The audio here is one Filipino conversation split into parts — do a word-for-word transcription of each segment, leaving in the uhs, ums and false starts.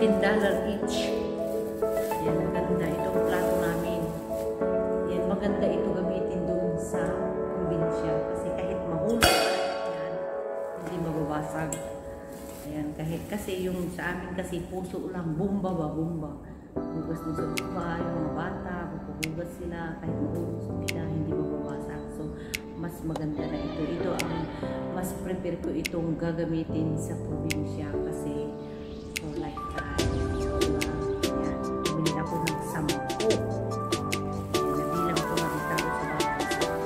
fifteen dollars each. Yan, maganda itong plato namin. Yan, maganda ito gamitin doon sa probinsya. Kasi kahit mahulog, yan, hindi mababasag. Ayan, kahit kasi yung sa amin kasi puso lang, bumba ba, bumba. Hugas din sa bumba, yung mga bata, magpuhugas sila, kahit mahulog sila, hindi mababasag. So, mas maganda na ito. Ito ang mas prepare ko itong gagamitin sa probinsya kasi for lifetime. Diba? Ayan, bumili ako ng sampo. Nabilang ko lang tao sa bahay.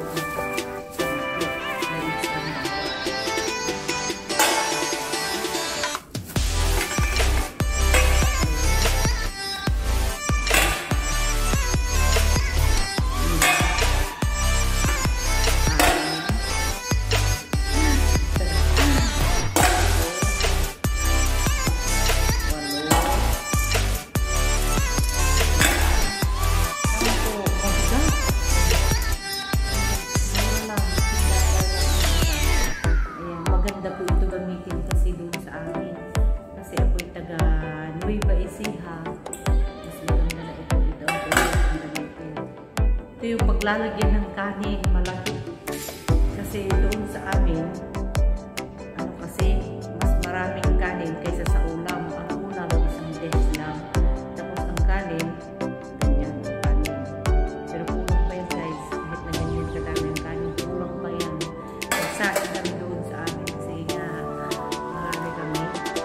Yung paglalagyan ng kanin malaki kasi doon sa amin ano kasi mas maraming kanin kaysa sa ulam. Ang ulam isang dish lang, tapos ang kanin ganyan kanin, pero kulang pa yan guys. Kahit na ganyan kadami ang kanin, kulang pa yan. Nagsain kami doon sa amin kasi nga marami kami.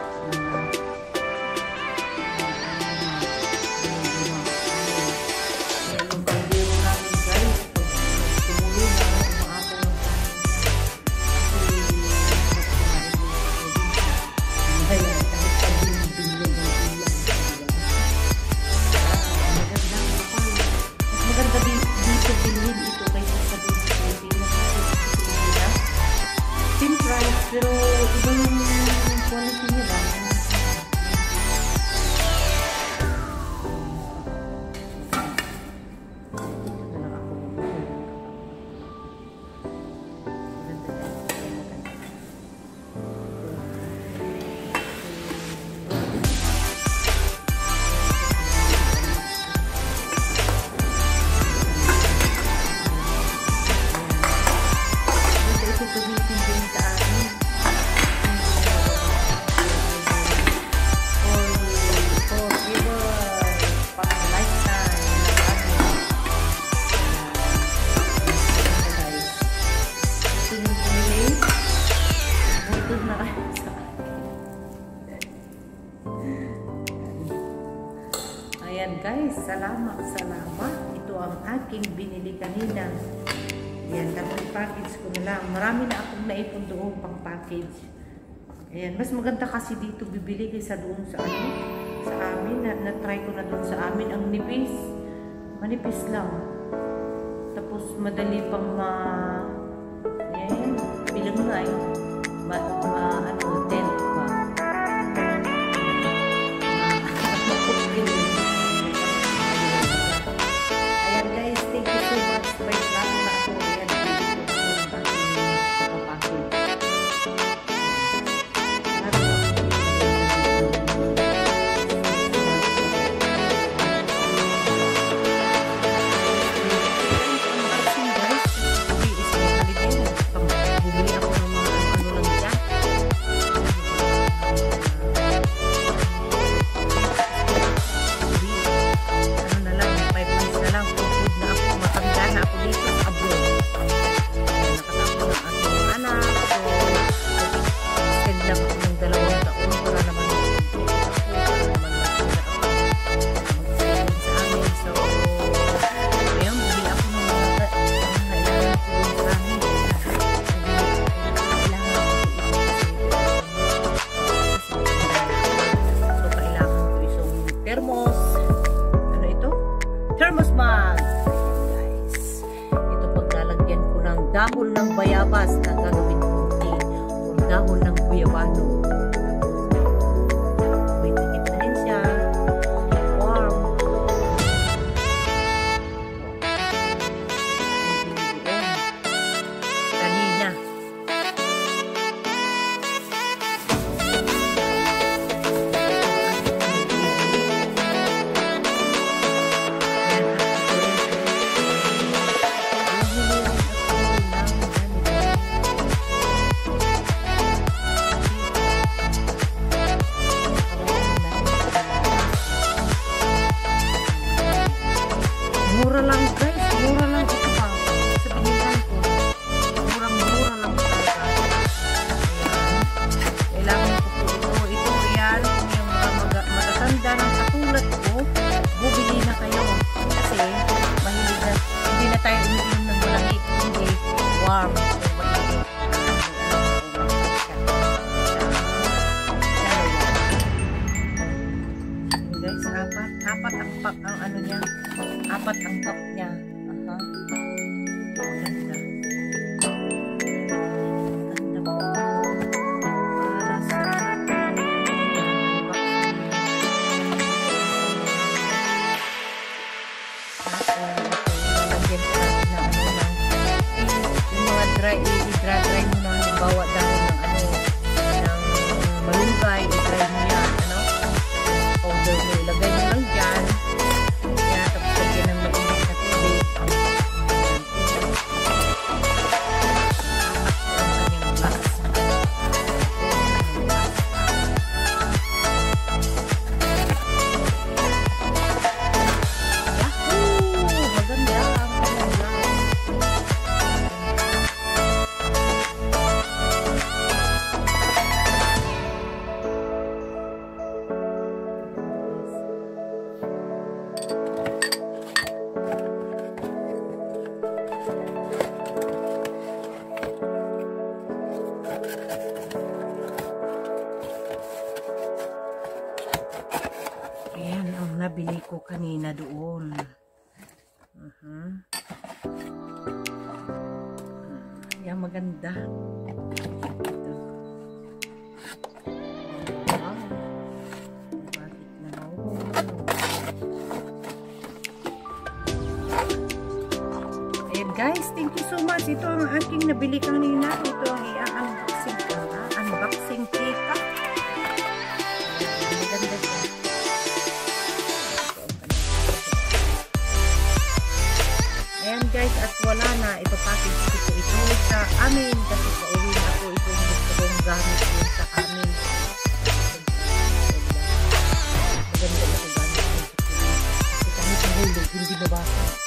Pero iba yung quality nila. Ayan guys, salamat, salamat. Ito ang aking binili kanina. Ayan, tapos package ko na lang. Marami na akong naipon doon pang package. Ayan, mas maganda kasi dito bibili kaysa doon sa ano, sa amin. Na, na-try ko na doon sa amin. Ang nipis, manipis lang. Tapos madali pang ma... Ayan, bilang nga eh. Ma, ma, ano, tent pa. Ayan guys, thank you so much. Bye lang na ako. Ayan, thermos. Ano ito? Thermos mug. Guys. Ito paglalagyan ko ng dahon ng bayabas na gagawin ko tea o dahon ng guyabano. Wait, nakita rin siya. Warm. Kanina. nabili ko kanina doon. Uh-huh. Yan, maganda. Ito. Wow. Bakit na mahulog? Ayan guys, thank you so much. Ito ang aking nabili kanina. Ito ang i-unboxing ka. Unboxing cake. Maganda siya. Ayan guys, at wala na. Ipapackage ko ito sa amin kasi pauwi na ako. Ito yung gusto kong gamit yun sa amin. Maganda ito gamit. Kasi kahit nahulog, hindi nabasa.